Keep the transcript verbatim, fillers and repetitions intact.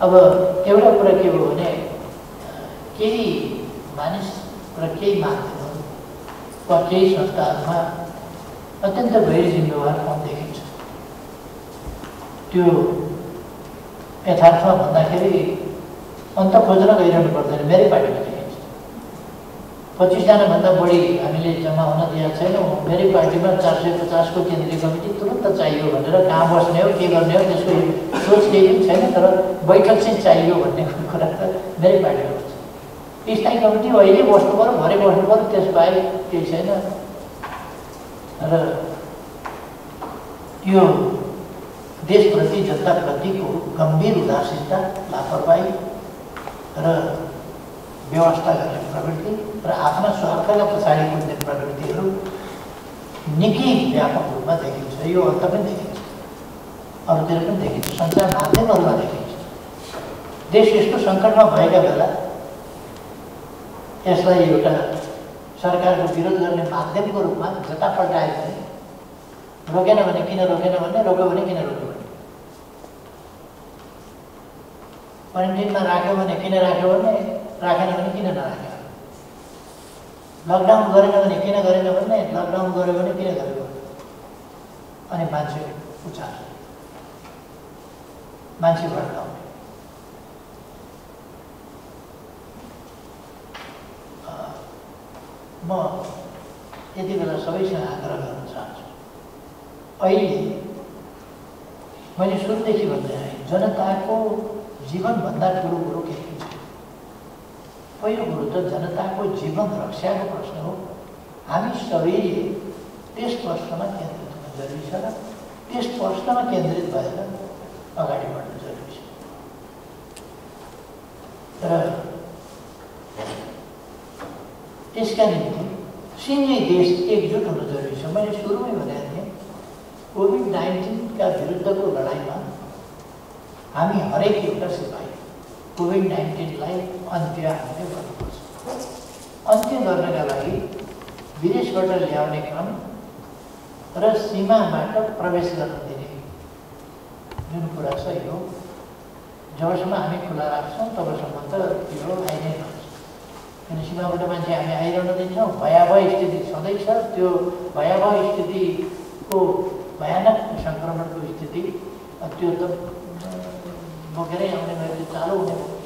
अब एउटा कुरा के हो भने केही मानिस र केही माध्यमहरू वा केही संस्थाहरूमा अत्यन्त गैर जिम्मेवार काम देखिन्छ। त्यो यथार्थमा भन्दाखेरि अन्त खोज्न गइरहनु पर्दैन। मेरै पार्टीमा देखिन्छ पच्चिसजना भन्दा बढी हामीले जम्मा हुन दिएको छैनौँ। मेरै पार्टीमा चार सय पचासको केन्द्रीय कमिटी तुरन्त चाहियो भनेर कहाँ बस्ने हो के गर्ने हो त्यसको सोच केही पनि छैन, तर बैठक चाहिँ चाहियो भन्ने कुरा त मेरै पार्टीमा छ। स्थायी कमिटी अहिले बस्नु पऱ्यो, भरे बस्नु पऱ्यो, त्यसबाहेक केही छैन। र यो देशप्रति जनताप्रतिको गम्भीर उदासीनता, लापरवाही र व्यवस्था गर्ने प्रवृत्ति र आफ्ना स्वार्थका पछाडि कुद्ने प्रवृत्तिहरू निकै व्यापक रूपमा देखिन्छ। यो अन्त पनि देखिन्छ, अरूतिर पनि देखिन्छ, सञ्चार माध्यमहरूमा देखिन्छ। देश यस्तो सङ्कटमा भएका बेला यसलाई एउटा सरकारको विरोध गर्ने माध्यमको रूपमा जता पल्टायो भने रोकेन भने किन रोकेन भन्ने, रोक्यो भने किन रोक्यो भन्ने, क्वारेन्टिनमा राख्यो भने किन राख्यो भन्ने, राखेन भने किन नराख्यो, लकडाउन गरेन भने किन गरेन भन्ने, लकडाउन गर्यो भने किन गरेको, अनि मान्छे उचार, मान्छे भड्काउने। म यति बेला सबैसँग आग्रह गर्न चाहन्छु, अहिले मैले सुरुदेखि भन्दै आएँ, जनताको जीवनभन्दा ठुलो कुरो केही छ। पहिलो कुरो त जनताको जीवन रक्षाको प्रश्न हो। हामी सबैले त्यस प्रश्नमा केन्द्रित हुन जरुरी छ र त्यस प्रश्नमा केन्द्रित भएर अगाडि बढ्नु जरुरी छ। र त्यसका निम्ति सिङ्गै देश एकजुट हुनु जरुरी छ। मैले सुरुमै भनेको थिएँ, कोभिड नाइन्टिनका विरुद्धको लडाइँमा हामी हरेक एउटा सिपाही कोभिड नाइन्टिनलाई अन्त्य हामीले गर्नुपर्छ। अन्त्य गर्नका लागि विदेशबाट ल्याउने क्रम र सीमाबाट प्रवेश गर्न दिने जुन कुरा छ, यो जबसम्म हामी खुला राख्छौँ तबसम्म त यो आइ नै रहन्छ। किन सीमाबाट मान्छे हामी आइरहन दिन्छौँ, भयावह स्थिति छँदैछ। त्यो भयावह स्थितिको भयानक सङ्क्रमणको स्थिति त्यो त बोकेरै आउने भयो, त्यो चालु हुने